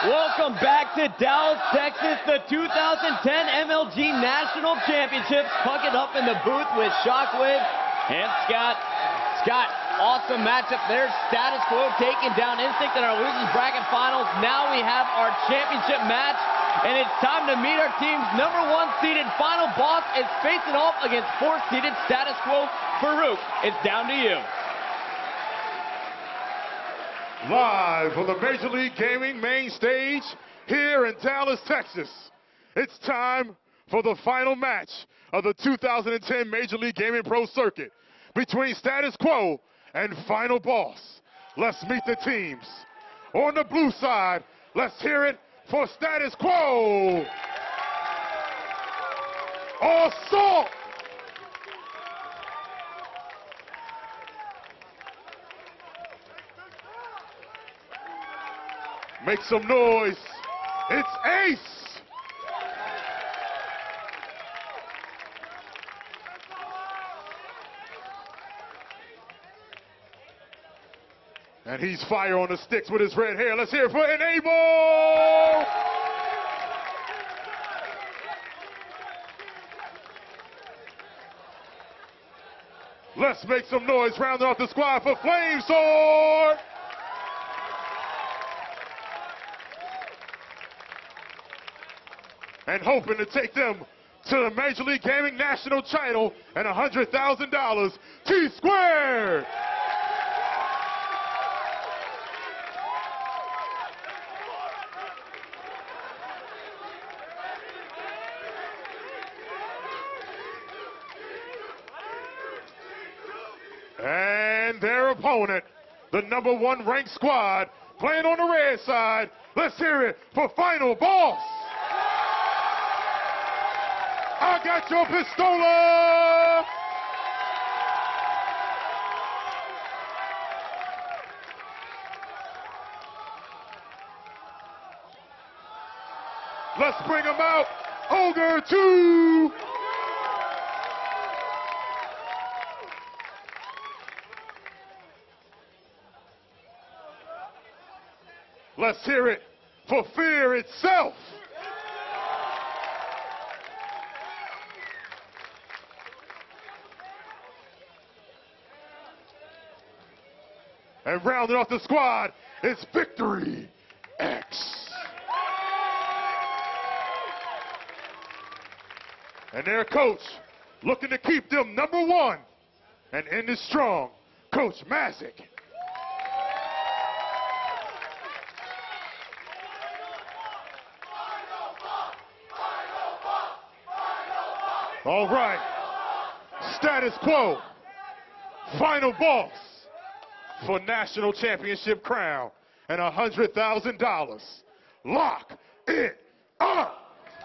Welcome back to Dallas, Texas, the 2010 MLG National Championships. Puck it up in the booth with Shockwave and Scott. Scott, awesome matchup there. Status Quo taking down Instinct in our losers bracket finals. Now we have our championship match, and it's time to meet our team's #1 seeded final boss is facing off against 4th seeded Status Quo. Farouk, it's down to you. Live on the Major League Gaming main stage here in Dallas, Texas. It's time for the final match of the 2010 Major League Gaming Pro Circuit between Status Quo and Final Boss. Let's meet the teams. On the blue side, let's hear it for Status Quo. Assault! Make some noise. It's Ace. And he's fire on the sticks with his red hair. Let's hear it for Enable. Let's make some noise rounding off the squad for Flame Sword. And hoping to take them to the Major League Gaming National title and $100,000, T-Squared. And their opponent, the #1 ranked squad, playing on the red side. Let's hear it for Final Boss. I got your pistola! Let's bring him out. Ogre 2! Let's hear it for Fear itself. And rounding off the squad, it's Victory X. And their coach, looking to keep them #1 and end it strong, Coach Mazik. All right, Status Quo, Final Boss for National Championship crown and $100,000. Lock it up.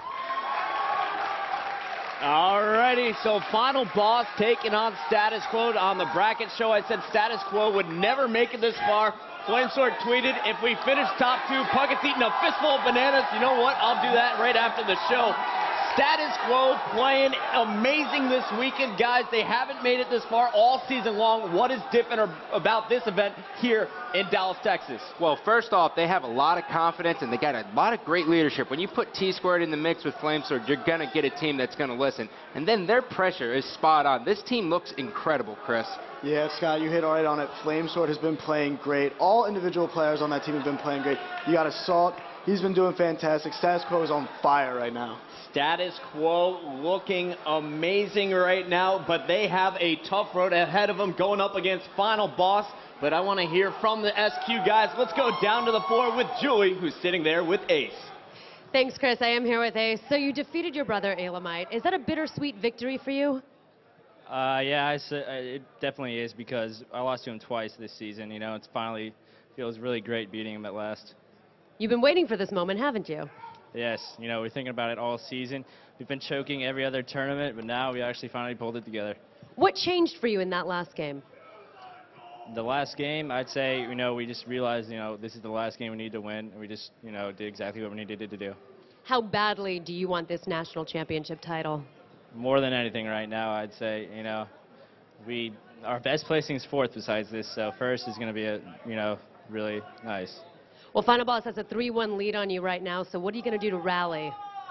Alrighty, so Final Boss taking on Status Quo. On the bracket show, I said Status Quo would never make it this far. Flamesword tweeted, if we finish top 2, Puckett's eating a fistful of bananas. You know what? I'll do that right after the show. Status Quo playing amazing this weekend, guys. They haven't made it this far all season long. What is different about this event here in Dallas, Texas? Well, first off, they have a lot of confidence and they got a lot of great leadership. When you put T-Squared in the mix with Flamesword, you're going to get a team that's going to listen. And then their pressure is spot on. This team looks incredible, Chris. Yeah, Scott, you hit right on it. Flamesword has been playing great. All individual players on that team have been playing great. You got Assault. He's been doing fantastic. Status Quo is on fire right now. Status Quo looking amazing right now, but they have a tough road ahead of them going up against Final Boss. But I want to hear from the SQ guys. Let's go down to the floor with Julie, who's sitting there with Ace. Thanks, Chris. I am here with Ace. So you defeated your brother, Elamite. Is that a bittersweet victory for you? Yeah, it definitely is because I lost to him twice this season. You know, it's finally feels really great beating him at last. You've been waiting for this moment, haven't you? Yes, you know, we're thinking about it all season. We've been choking every other tournament, but now we actually finally pulled it together. What changed for you in that last game? The last game, I'd say, you know, we just realized, you know, this is the last game we need to win, and we just, you know, did exactly what we needed to do. How badly do you want this national championship title? More than anything right now, I'd say, you know, our best placing is 4th besides this, so 1st is going to be, you know, really nice. Well, Final Boss has a 3-1 lead on you right now, so what are you going to do to rally?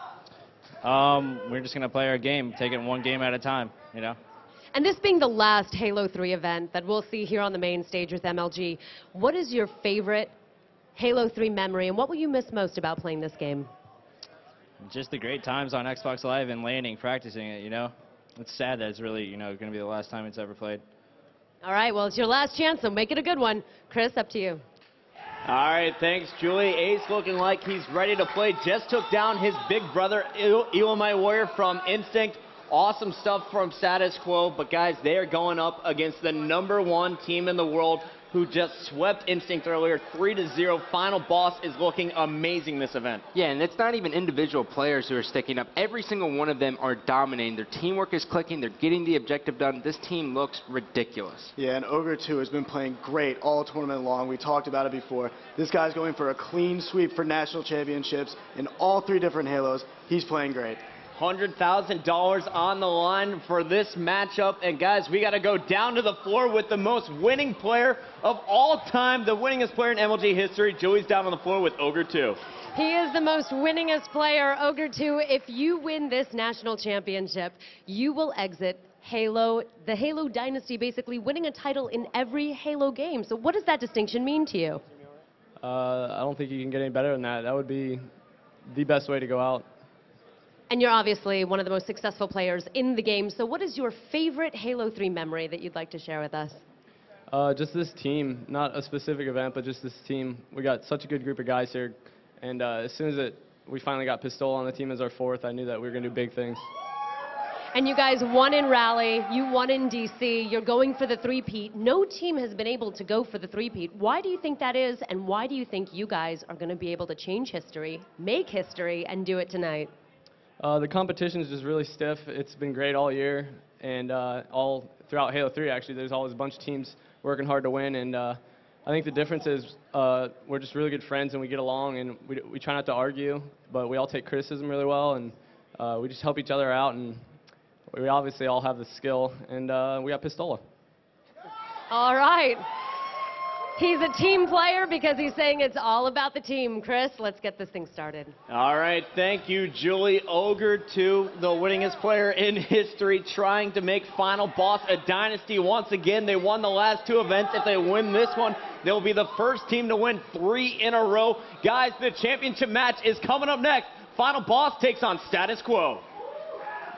We're just going to play our game, take it one game at a time, you know. And this being the last Halo 3 event that we'll see here on the main stage with MLG, what is your favorite Halo 3 memory, and what will you miss most about playing this game? Just the great times on Xbox Live and landing, practicing it, you know. It's sad that it's really, you know, going to be the last time it's ever played. All right, well, it's your last chance, so make it a good one. Chris, up to you. All right, thanks, Julie. Ace looking like he's ready to play. Just took down his big brother, Elamite Warrior from Instinct. Awesome stuff from Status Quo. But, guys, they are going up against the #1 team in the world who just swept Instinct earlier, 3-0. Final Boss is looking amazing this event. Yeah, and it's not even individual players who are sticking up. Every single one of them are dominating. Their teamwork is clicking. They're getting the objective done. This team looks ridiculous. Yeah, and Ogre 2 has been playing great all tournament long. We talked about it before. This guy's going for a clean sweep for national championships in all 3 different Halos. He's playing great. $100,000 on the line for this matchup. And, guys, we got to go down to the floor with the most winning player of all time, the winningest player in MLG history. Julie's down on the floor with Ogre 2. He is the most winningest player, Ogre 2. If you win this national championship, you will exit Halo, the Halo dynasty, basically winning a title in every Halo game. So what does that distinction mean to you? I don't think you can get any better than that. That would be the best way to go out. And you're obviously one of the most successful players in the game. So what is your favorite Halo 3 memory that you'd like to share with us? Just this team, not a specific event, but just this team. We got such a good group of guys here. And as soon as we finally got Pistol on the team as our 4th, I knew that we were going to do big things. And you guys won in Rally, you won in DC, you're going for the 3-peat. No team has been able to go for the 3-peat. Why do you think that is, and why do you think you guys are going to be able to change history, make history, and do it tonight? The competition is just really stiff. It's been great all year, and all throughout Halo 3, actually. There's always a bunch of teams working hard to win, and I think the difference is we're just really good friends, and we get along, and we try not to argue, but we all take criticism really well, and we just help each other out, and we obviously all have the skill, and we got Pistola. All right. He's a team player because he's saying it's all about the team. Chris, let's get this thing started. All right, thank you, Julie. Ogre 2, the winningest player in history, trying to make Final Boss a dynasty once again. They won the last 2 events. If they win this one, they'll be the first team to win 3 in a row. Guys, the championship match is coming up next. Final Boss takes on Status Quo.